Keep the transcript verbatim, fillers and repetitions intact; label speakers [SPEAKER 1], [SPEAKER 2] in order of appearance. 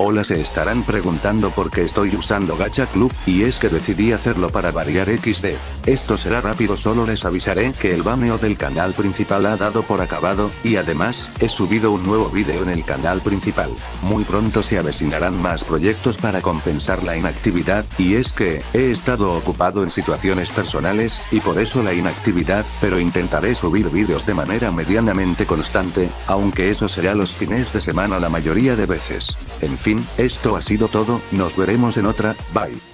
[SPEAKER 1] Hola, se estarán preguntando por qué estoy usando Gacha Club, y es que decidí hacerlo para variar equis de. Esto será rápido, solo les avisaré que el baneo del canal principal ha dado por acabado, y además, he subido un nuevo vídeo en el canal principal. Muy pronto se avecinarán más proyectos para compensar la inactividad, y es que, he estado ocupado en situaciones personales, y por eso la inactividad, pero intentaré subir vídeos de manera medianamente constante, aunque eso será los fines de semana la mayoría de veces. En fin, esto ha sido todo, nos veremos en otra, bye.